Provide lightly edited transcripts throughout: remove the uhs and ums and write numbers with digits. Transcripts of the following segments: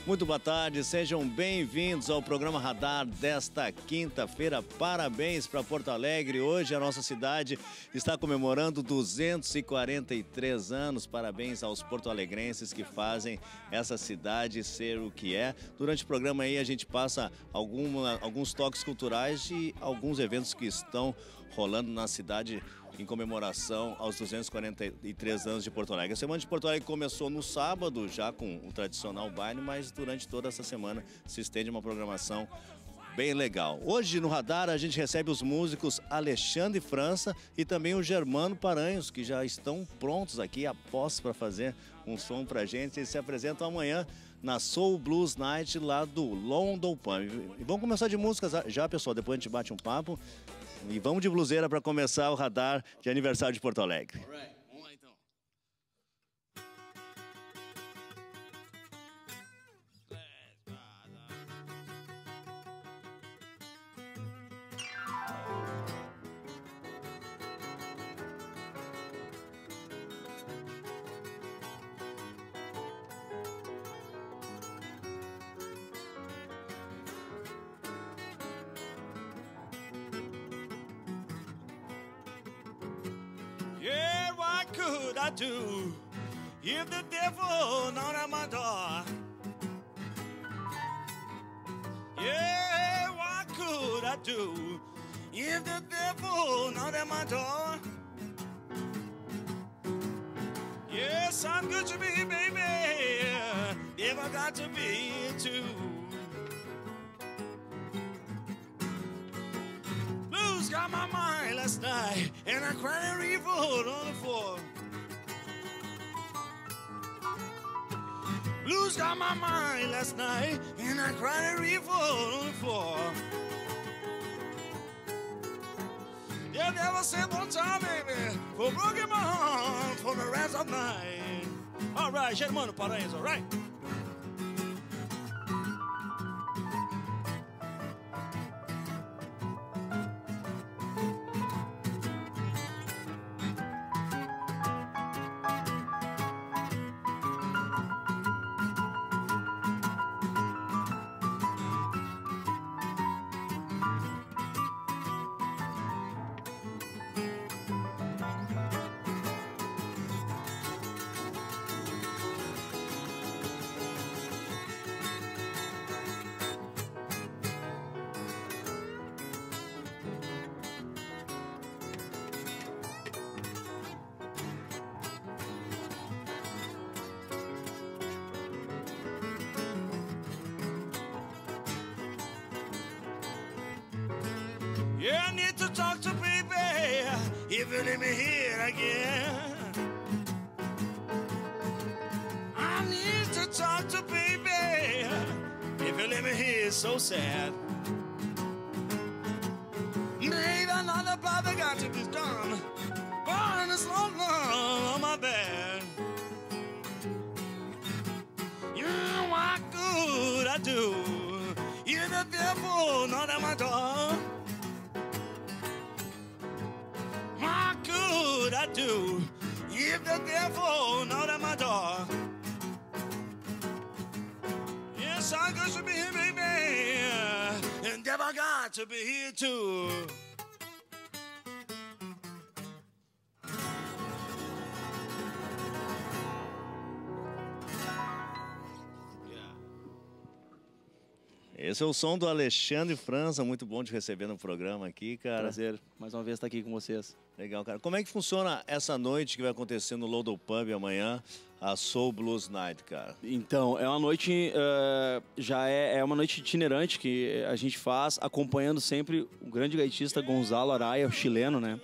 Muito boa tarde, sejam bem-vindos ao programa Radar desta quinta-feira. Parabéns para Porto Alegre. Hoje a nossa cidade está comemorando 243 anos. Parabéns aos porto-alegrenses que fazem essa cidade ser o que é. Durante o programa aí a gente passa alguns toques culturais e alguns eventos que estão rolando na cidade em comemoração aos 243 anos de Porto Alegre. A Semana de Porto Alegre começou no sábado, já com o tradicional baile, mas durante toda essa semana se estende uma programação bem legal. Hoje no Radar a gente recebe os músicos Alexandre França e também o Germano Paranhos, que já estão prontos aqui, após para fazer um som pra gente. Eles se apresentam amanhã na Soul Blues Night lá do London Pub. E vamos começar de músicas já, pessoal, depois a gente bate um papo. E vamos de bluseira para começar o Radar de aniversário de Porto Alegre. Alright, vamos lá então. Yeah, what could I do if the devil knocked at my door? Yeah, what could I do if the devil knocked at my door? Yes, I'm good to be, baby. Never got to be too. Blues got my mind last night, and I cried a river on the floor. Blues got my mind last night, and I cried a river on the floor. Yeah, never said one time, baby, for broken my heart for the rest of the night. All right, Germano Paranhos, all right? Yeah, I need to talk to baby if you let me here again. I need to talk to baby if you let me here so sad. Maybe another brother got to be done. Born this long on my bed. Yeah, what could I do? You're the devil, not at my door. What could I do if the devil knocked at my door? Yes, I'm good to be here, baby, and devil got to be here too. Esse é o som do Alexandre França, muito bom de receber no programa aqui, cara. Prazer, mais uma vez estar aqui com vocês. Legal, cara. Como é que funciona essa noite que vai acontecer no London Pub amanhã, a Soul Blues Night, cara? Então, é uma noite, já é uma noite itinerante que a gente faz, acompanhando sempre o grande gaitista Gonzalo Araya, o chileno, né?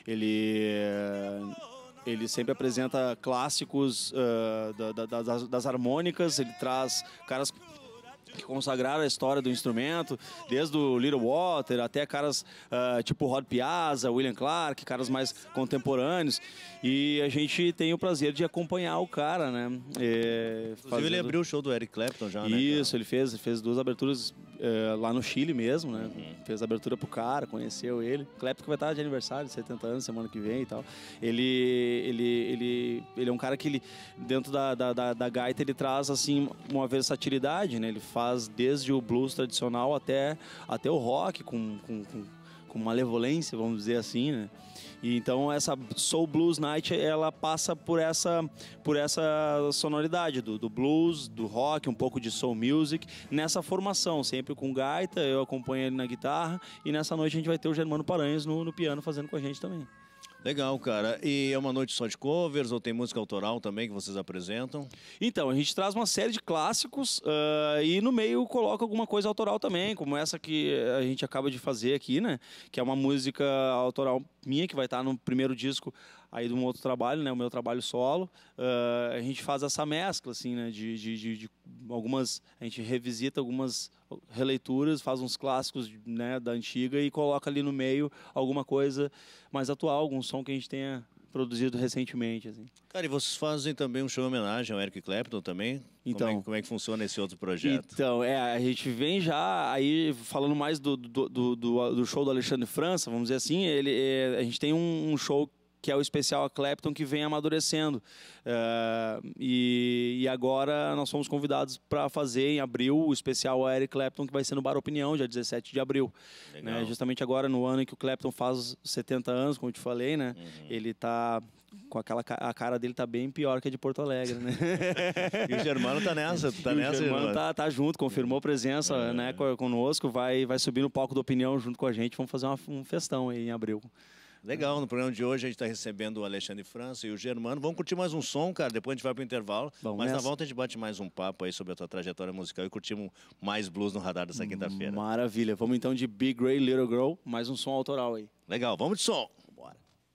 Ele sempre apresenta clássicos das harmônicas, ele traz caras que consagraram a história do instrumento, desde o Little Walter até caras tipo Rod Piazza, William Clark, caras mais contemporâneos. E a gente tem o prazer de acompanhar o cara, né? Inclusive ele abriu o show do Eric Clapton já, né? Isso, ele fez duas aberturas lá no Chile mesmo, né? Fez a abertura pro cara, conheceu ele. Clapton que vai estar de aniversário, de 70 anos, semana que vem e tal. Ele ele é um cara que ele, dentro da gaita ele traz assim uma versatilidade, né? Ele faz desde o blues tradicional até o rock com malevolência, vamos dizer assim, né? E então essa Soul Blues Night, ela passa por essa sonoridade do blues, do rock, um pouco de soul music, nessa formação, sempre com gaita, eu acompanho ele na guitarra, e nessa noite a gente vai ter o Germano Paranhos no piano fazendo com a gente também. Legal, cara. E é uma noite só de covers ou tem música autoral também que vocês apresentam? Então, a gente traz uma série de clássicos e no meio coloca alguma coisa autoral também, como essa que a gente acaba de fazer aqui, né? Que é uma música autoral minha, que vai estar no primeiro disco aí de um outro trabalho, né? O meu trabalho solo. A gente faz essa mescla, assim, né? De algumas... A gente revisita algumas releituras, faz uns clássicos, né, da antiga e coloca ali no meio alguma coisa mais atual, algum som que a gente tenha produzido recentemente, assim. Cara, e vocês fazem também um show em homenagem ao Eric Clapton também? Então, como é que funciona esse outro projeto? Então, a gente vem já aí falando mais do show do Alexandre França, vamos dizer assim, a gente tem um show que é o especial a Clapton, que vem amadurecendo. E agora nós fomos convidados para fazer em abril o especial a Eric Clapton, que vai ser no Bar Opinião, dia 17 de abril. Né? Justamente agora, no ano em que o Clapton faz 70 anos, como eu te falei, né? Ele tá... a cara dele tá bem pior que a de Porto Alegre, né? E o Germano tá nessa, O Germano tá junto, confirmou presença, né, conosco, vai subir no palco da Opinião junto com a gente, vamos fazer um festão aí em abril. Legal, no programa de hoje a gente está recebendo o Alexandre França e o Germano. Vamos curtir mais um som, cara, depois a gente vai pro intervalo. Mas na volta a gente bate mais um papo aí sobre a tua trajetória musical e curtimos mais blues no radar dessa quinta-feira. Maravilha, vamos então de Big Grey Little Girl, mais um som autoral aí. Legal, vamos de som. Bora.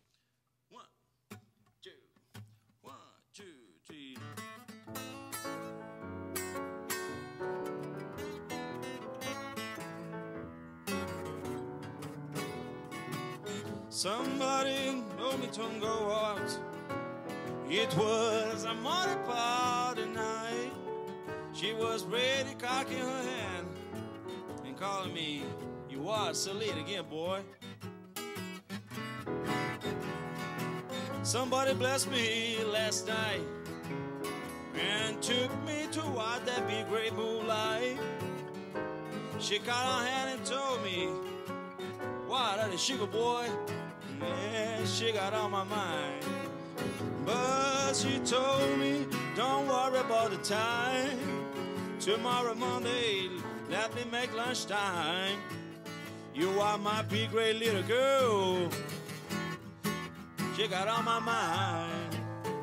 Somebody told me to go out. It was a Monday party night. She was ready, cocking her hand and calling me. You are so late again, boy. Somebody blessed me last night and took me to watch that big great moonlight. She caught her hand and told me, "What are the sugar boy?" Yeah, she got on my mind. But she told me, don't worry about the time. Tomorrow Monday, let me make lunchtime. You are my big great little girl. She got on my mind.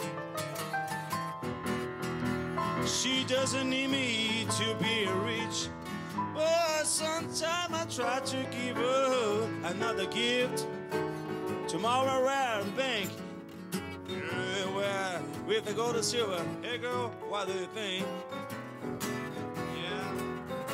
She doesn't need me to be rich, but sometimes I try to give her another gift. Tomorrow we're at the bank, where with the gold and silver. Hey girl, what do you think? Yeah.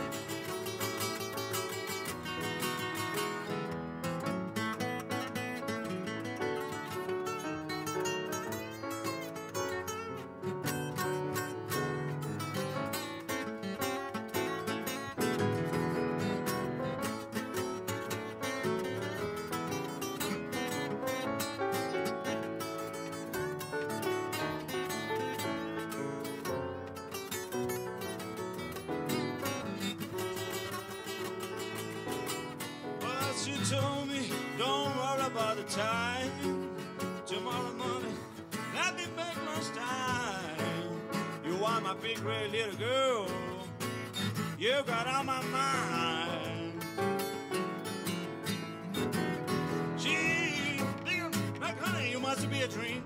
She told me, don't worry about the time. Tomorrow morning, let me make lunchtime. You are my big red little girl. You got on my mind. She thinking like honey, you must be a dream.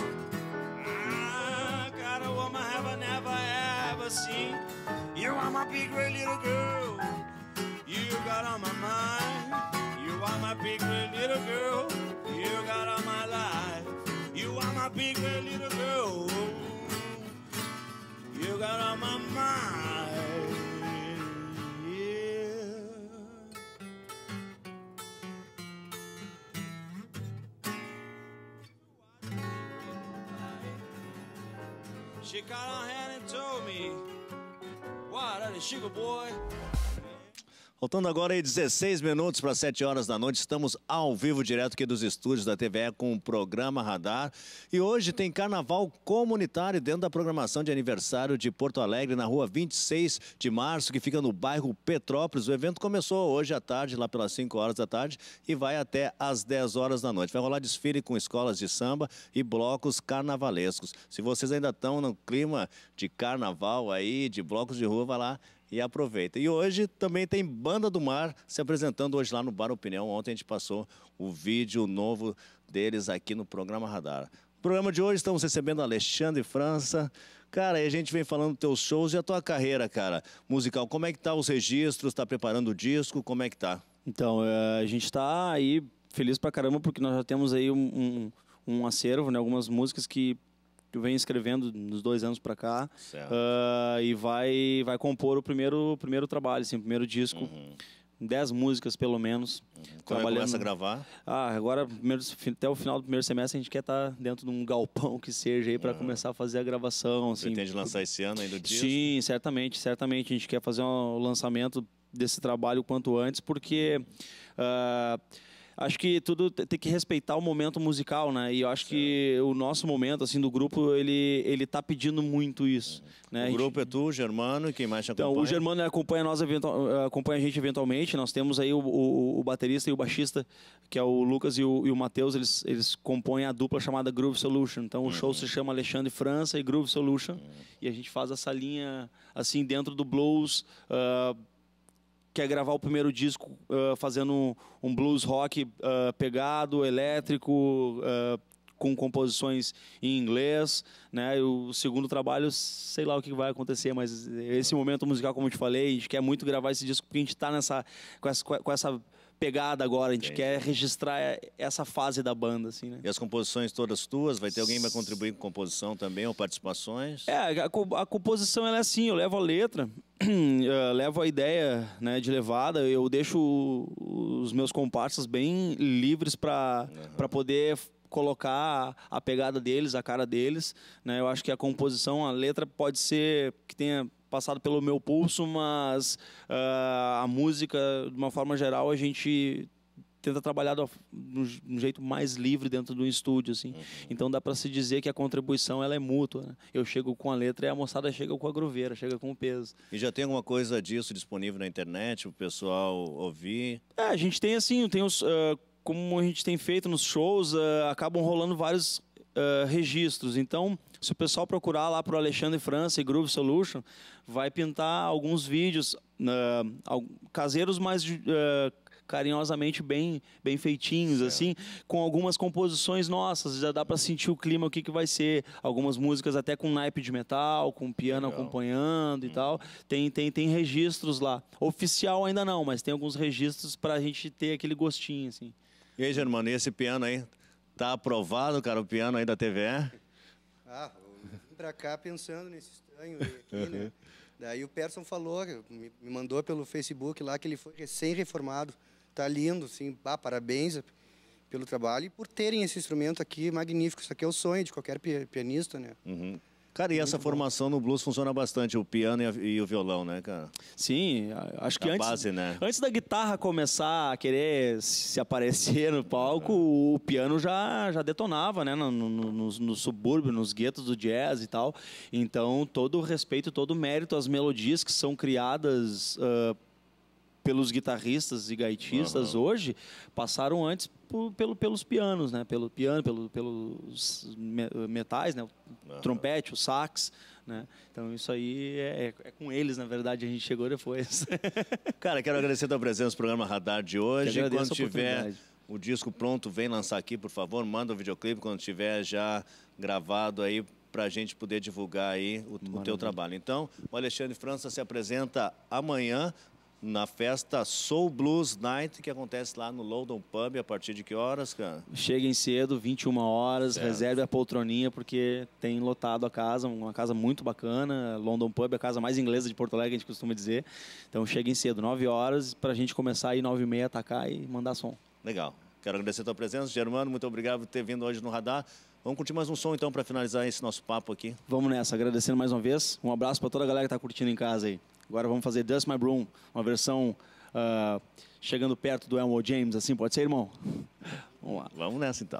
I got a woman I never ever seen. You are my big red little girl. You got on my mind. You are my big red little girl. You got on my life. You are my big red little girl. You got on my mind. Yeah. She caught her hand and told me, "What are the sugar boy?" Faltando agora aí 16 minutos para 7 horas da noite, estamos ao vivo direto aqui dos estúdios da TVE com o programa Radar. E hoje tem carnaval comunitário dentro da programação de aniversário de Porto Alegre, na rua 26 de março, que fica no bairro Petrópolis. O evento começou hoje à tarde, lá pelas 5 horas da tarde, e vai até às 10 horas da noite. Vai rolar desfile com escolas de samba e blocos carnavalescos. Se vocês ainda estão no clima de carnaval aí, de blocos de rua, vai lá e aproveita. E hoje também tem Banda do Mar se apresentando hoje lá no Bar Opinião. Ontem a gente passou o vídeo novo deles aqui no programa Radar. No programa de hoje estamos recebendo Alexandre França. Cara, aí a gente vem falando dos teus shows e a tua carreira, cara, musical. Como é que tá os registros? Tá preparando o disco? Como é que tá? Então, a gente tá aí feliz pra caramba porque nós já temos aí um acervo, né? Algumas músicas que eu venho escrevendo nos 2 anos pra cá. E vai compor o primeiro trabalho, assim, o primeiro disco. 10 músicas, pelo menos. Quando começa a gravar? Agora, até o final do primeiro semestre, a gente quer estar dentro de um galpão que seja aí para começar a fazer a gravação. Assim. Pretende lançar esse ano ainda o disco? Sim, certamente. A gente quer fazer um lançamento desse trabalho o quanto antes, porque acho que tudo tem que respeitar o momento musical, né? E eu acho que o nosso momento, assim, do grupo, ele tá pedindo muito isso. Né? O grupo é tu, o Germano, e quem mais te acompanha? Então, o Germano acompanha a gente eventualmente. Nós temos aí o baterista e o baixista, que é o Lucas e o Matheus, eles compõem a dupla chamada Groove Solution. Então, o show se chama Alexandre França e Groove Solution. E a gente faz essa linha, assim, dentro do blues. Quer gravar o primeiro disco fazendo um blues rock pegado, elétrico, com composições em inglês, né? O segundo trabalho, sei lá o que vai acontecer, mas esse momento musical, como eu te falei, a gente quer muito gravar esse disco porque a gente está com essa pegada agora, a gente quer registrar essa fase da banda, assim, né? E as composições todas tuas? Vai ter alguém que vai contribuir com composição também, ou participações? A composição ela é assim, eu levo a letra, levo a ideia, né, de levada, eu deixo os meus comparsas bem livres para poder colocar a pegada deles, a cara deles, né? Eu acho que a composição, a letra pode ser que tenha passado pelo meu pulso, mas a música, de uma forma geral, a gente tenta trabalhar de um jeito mais livre dentro do estúdio, assim. Então dá para se dizer que a contribuição ela é mútua, né? Eu chego com a letra e a moçada chega com a grooveira, chega com o peso. E já tem alguma coisa disso disponível na internet, para o pessoal ouvir? A gente tem assim, como a gente tem feito nos shows, acabam rolando vários registros. Então, se o pessoal procurar lá para o Alexandre França e Groove Solution, vai pintar alguns vídeos caseiros, mas carinhosamente bem feitinhos, assim, com algumas composições nossas. Já dá para sentir o clima, o que vai ser. Algumas músicas até com naipe de metal, com piano acompanhando e tal. Tem registros lá. Oficial ainda não, mas tem alguns registros para a gente ter aquele gostinho, assim. E aí, Germano, e esse piano aí? Tá aprovado, cara, o piano aí da TVE? Eu vim pra cá pensando nesse estranho aqui, né? Daí o Persson falou, me mandou pelo Facebook lá que ele foi recém-reformado. Tá lindo, assim, parabéns pelo trabalho e por terem esse instrumento aqui magnífico. Isso aqui é o sonho de qualquer pianista, né? Cara, e essa formação no blues funciona bastante, o piano e o violão, né, cara? Sim, acho que base, né? Antes da guitarra começar a querer se aparecer no palco, o piano já detonava, né, no subúrbio, nos guetos do jazz e tal. Então, todo o respeito, todo o mérito às melodias que são criadas pelos guitarristas e gaitistas hoje, passaram antes pelos pianos, né? Pelo piano, pelos metais, né? O trompete, o sax, né? Então isso aí é com eles, na verdade, a gente chegou depois. Cara, quero agradecer a tua presença no programa Radar de hoje. Quando tiver o disco pronto, vem lançar aqui, por favor, manda o videoclipe quando tiver já gravado aí, para a gente poder divulgar aí o teu trabalho. Então, o Alexandre França se apresenta amanhã na festa Soul Blues Night, que acontece lá no London Pub. A partir de que horas, cara? Cheguem cedo, 21 horas, reserve a poltroninha, porque tem lotado a casa, uma casa muito bacana. London Pub é a casa mais inglesa de Porto Alegre, a gente costuma dizer. Então cheguem cedo, 9 horas, para a gente começar aí 9h30, atacar e mandar som. Legal. Quero agradecer a tua presença, Germano, muito obrigado por ter vindo hoje no Radar. Vamos curtir mais um som, então, para finalizar esse nosso papo aqui. Vamos nessa, agradecendo mais uma vez. Um abraço para toda a galera que está curtindo em casa aí. Agora vamos fazer Dust My Broom, uma versão chegando perto do Elmore James, assim, pode ser, irmão? Vamos lá. Vamos nessa, então.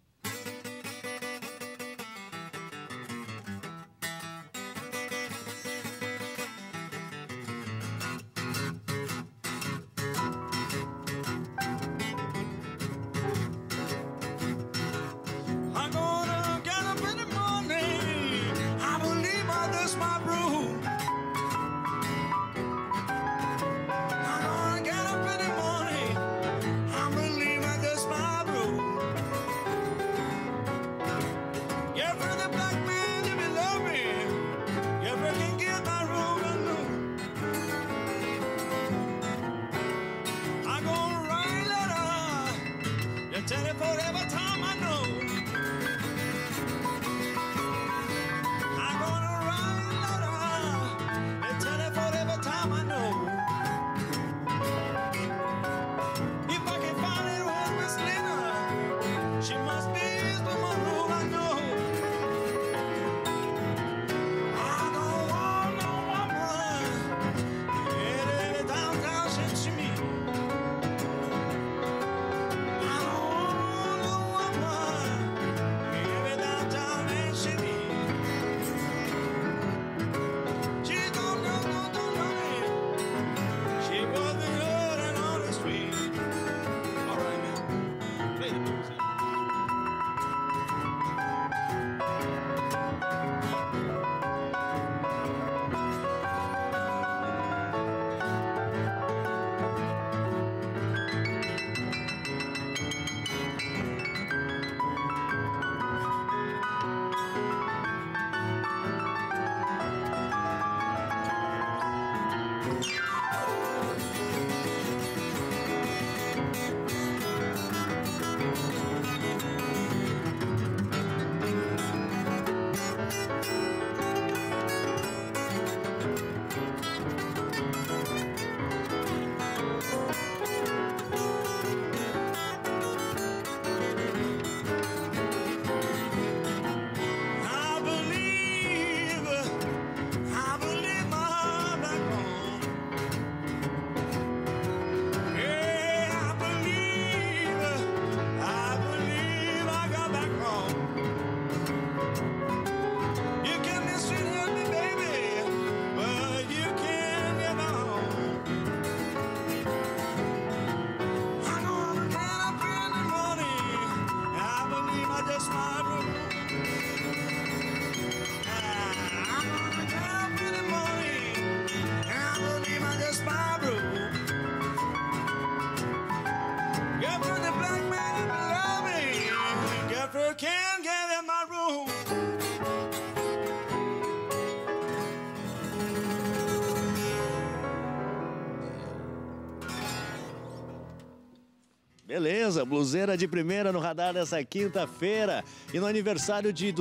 Beleza, bluseira de primeira no radar dessa quinta-feira. E no aniversário de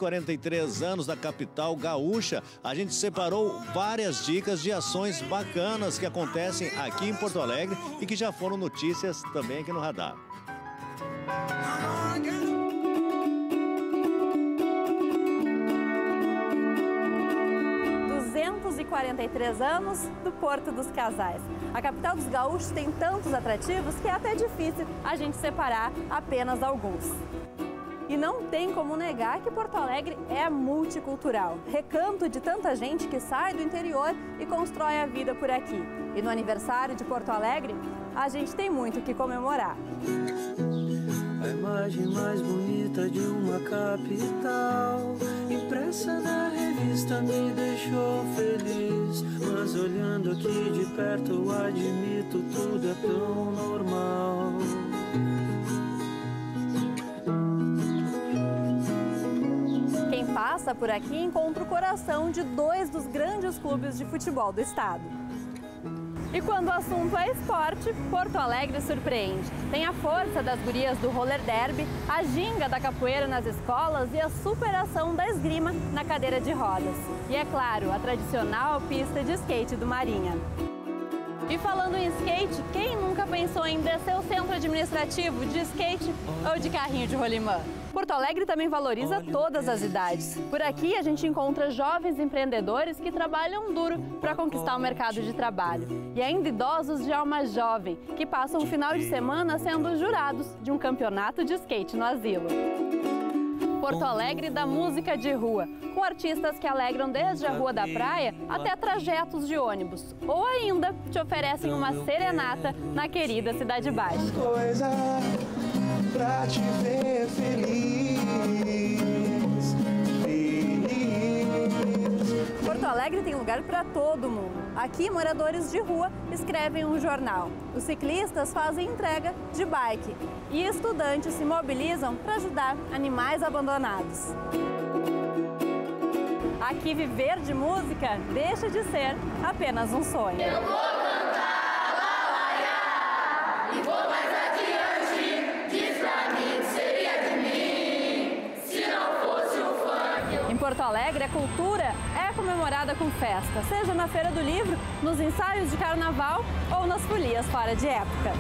243 anos da capital gaúcha, a gente separou várias dicas de ações bacanas que acontecem aqui em Porto Alegre e que já foram notícias também aqui no radar. 243 anos do Porto dos Casais. A capital dos gaúchos tem tantos atrativos que é até difícil a gente separar apenas alguns. E não tem como negar que Porto Alegre é multicultural, recanto de tanta gente que sai do interior e constrói a vida por aqui. E no aniversário de Porto Alegre, a gente tem muito o que comemorar. A imagem mais bonita de uma capital, impressa na revista, me deixou feliz. Mas olhando aqui de perto, eu admito, tudo é tão normal. Quem passa por aqui encontra o coração de dois dos grandes clubes de futebol do estado. E quando o assunto é esporte, Porto Alegre surpreende. Tem a força das gurias do roller derby, a ginga da capoeira nas escolas e a superação da esgrima na cadeira de rodas. E é claro, a tradicional pista de skate do Marinha. E falando em skate, quem nunca pensou em descer o centro administrativo de skate ou de carrinho de rolimã? Porto Alegre também valoriza todas as idades. Por aqui a gente encontra jovens empreendedores que trabalham duro para conquistar o mercado de trabalho. E ainda idosos de alma jovem, que passam o final de semana sendo jurados de um campeonato de skate no asilo. Porto Alegre da música de rua, com artistas que alegram desde a Rua da Praia até trajetos de ônibus. Ou ainda te oferecem uma serenata na querida Cidade Baixa. Coisa pra te ver feliz, feliz. Porto Alegre tem lugar para todo mundo. Aqui, moradores de rua escrevem um jornal. Os ciclistas fazem entrega de bike. E estudantes se mobilizam para ajudar animais abandonados. Aqui, viver de música deixa de ser apenas um sonho. Eu vou cantar, lalaiá, e vou mais adiante. Diz pra mim que seria de mim, se não fosse o funk. Em Porto Alegre, a cultura é comemorada com festa, seja na Feira do Livro, nos ensaios de carnaval ou nas folias fora de época.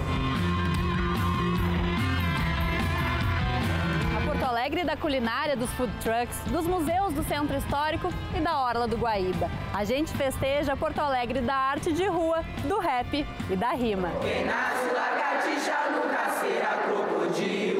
A Porto Alegre da culinária, dos food trucks, dos museus do Centro Histórico e da Orla do Guaíba. A gente festeja Porto Alegre da arte de rua, do rap e da rima. Quem nasce lagartixa nunca será crocodilo.